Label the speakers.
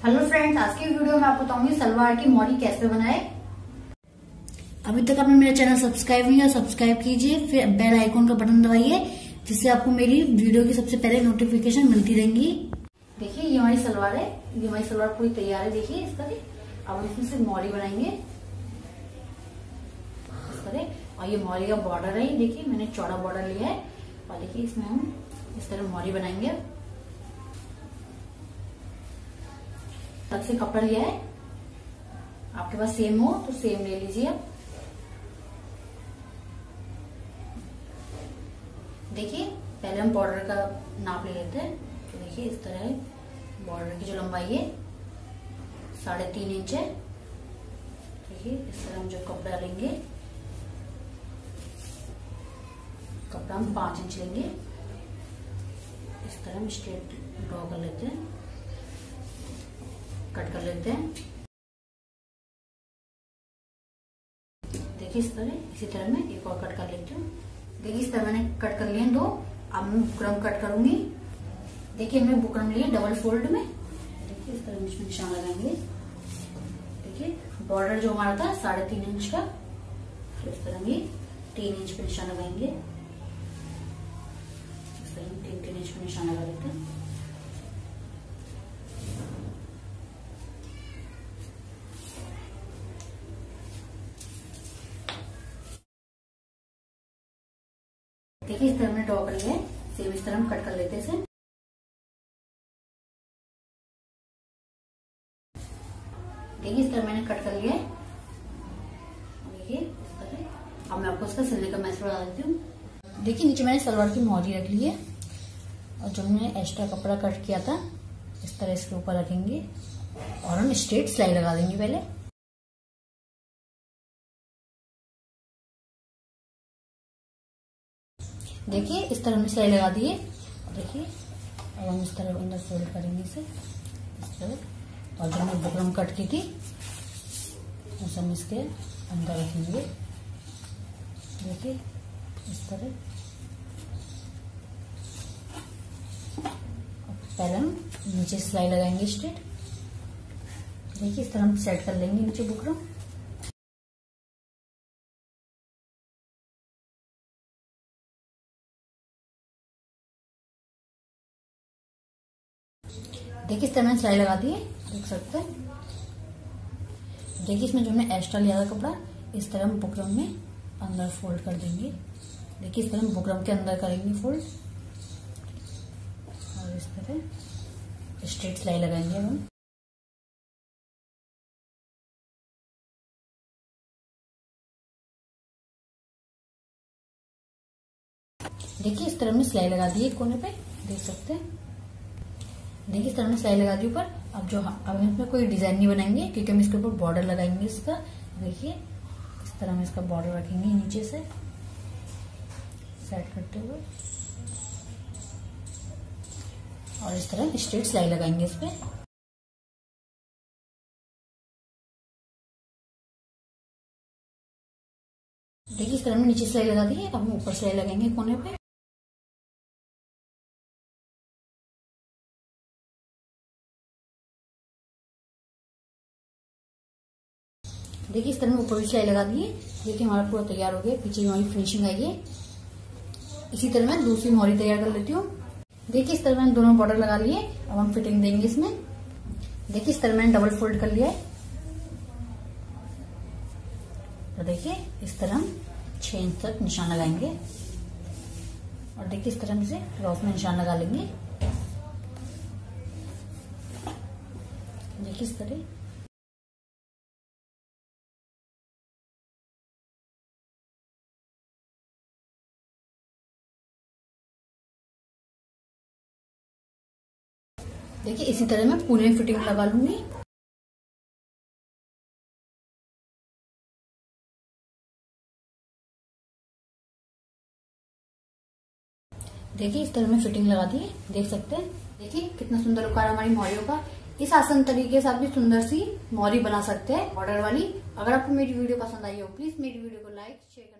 Speaker 1: Hello friends, आज की video में आपको बताऊंगी सलवार की मोरी कैसे बनाए। अभी तक आपने मेरा चैनल सब्सक्राइब नहीं किया, सब्सक्राइब कीजिए, फिर बेल आइकॉन का बटन दबाइए जिससे आपको मेरी वीडियो की सबसे पहले नोटिफिकेशन मिलती रहेंगी। देखिए ये हमारी सलवार है, ये हमारी सलवार पूरी तैयार है। देखिए इस तरह अब हम इसमें से मोरी बनाएंगे इस तरह। और ये मोरी का बॉर्डर है, देखिए मैंने चौड़ा बॉर्डर लिया है। और देखिए इसमें हम इस तरह मोरी बनाएंगे। तक से कपड़ा लिया है, आपके पास सेम हो तो सेम ले लीजिए। देखिए पहले हम बॉर्डर का नाप ले लेते हैं। तो देखिए इस तरह है, बॉर्डर की जो लंबाई है 3.5 इंच है। देखिए इस तरह हम जो कपड़ा लेंगे, कपड़ा हम 5 इंच लेंगे। इस तरह हम स्ट्रेट ड्रॉ कर लेते हैं, कट कर लेते हैं। देखिए इस तरह, इसी तरह मैं एक और कट कर लेती हूँ। देखिए इस तरह मैंने कट कर लिए 2। अब मैं बुकरम कट करूंगी। देखिए मैं बुकरम लिए डबल फोल्ड में। देखिए इस तरह इसमें निशान लगाएंगे। देखिए बॉर्डर जो हमारा था 3.5 इंच का, तो इस तरह भी 3 इंच पे निशान लगाएंगे। इस तरह 3-3 इंच पे निशान लगा लेते हैं। देखिए इस तरह हमने ड्रॉ कर लिया है, सेम इस तरह हम कट कर लेते हैं इसे। देखिए इस तरह मैंने कट कर लिया है। देखिए इस तरह अब मैं आपको इसका सिलने का मेथड बता देती हूँ। देखिए नीचे मैंने सलवार की मोहरी रख ली है और जो मैंने एक्स्ट्रा कपड़ा कट किया था इस तरह इसके ऊपर रखेंगे और हम स्ट्रेट सिलाई लगा देंगे पहले। देखिए इस तरह हमने सिलाई लगा दी है। देखिए अब हम इस तरह अंदर फोल्ड करेंगे इसे इस तरह। और जो हमने बुकरम कट की थी उसे हम इसके अंदर रखेंगे। देखिए इस तरह। पहले हम नीचे सिलाई लगाएंगे स्ट्रेट। देखिए इस तरह हम सेट कर लेंगे नीचे बुकरम। देखिए इस तरह मैंने सिलाई लगा दी है, देख सकते हैं। देखिए इसमें जो हमने एक्स्ट्रा लिया था कपड़ा इस तरह हम बुकरम में अंदर फोल्ड कर देंगे। देखिए इस तरह हम बुकरम के अंदर करेंगे फोल्ड और इस तरह स्ट्रेट सिलाई लगाएंगे हम। देखिए इस तरह हमने सिलाई लगा दी है कोने पे, देख सकते हैं। देखिए इस तरह हमने सिलाई लगा दी ऊपर। अब हम इसमें कोई डिजाइन नहीं बनाएंगे क्योंकि हम इसके ऊपर बॉर्डर लगाएंगे इसका। देखिए इस तरह हम इसका बॉर्डर रखेंगे नीचे से सेट करते हुए और इस तरह स्ट्रेट सिलाई लगाएंगे इस पे। देखिए इस तरह हमने नीचे सिलाई लगा दी है। अब हम ऊपर सिलाई लगाएंगे कोने पे। देखिए इस तरह में ऊपर भी सिलाई लगा दी है। देखिए हमारा पूरा तैयार हो गया, पीछे हमारी फिनिशिंग आई है। इसी तरह मैं दूसरी मोहरी तैयार कर लेती हूँ। देखिए इस तरह मैंने दोनों बॉर्डर लगा लिए। अब हम फिटिंग देंगे इसमें। देखिए इस तरह मैंने डबल फोल्ड कर लिया है। तो देखिए इस तरह हम 6 इंच तक निशान लगाएंगे और देखिए इस तरह हम इसे क्रॉस में निशान लगा लेंगे। देखिए इस तरह। देखिए इसी तरह मैं पूरे फिटिंग लगा लूंगी। देखिए इस तरह मैं फिटिंग लगा दी है, देख सकते हैं। देखिए कितना सुंदर लुक आ रहा है हमारी मोहरियों का। इस आसान तरीके से आप भी सुंदर सी मोहरी बना सकते हैं बॉर्डर वाली। अगर आपको मेरी वीडियो पसंद आई हो प्लीज मेरी वीडियो को लाइक शेयर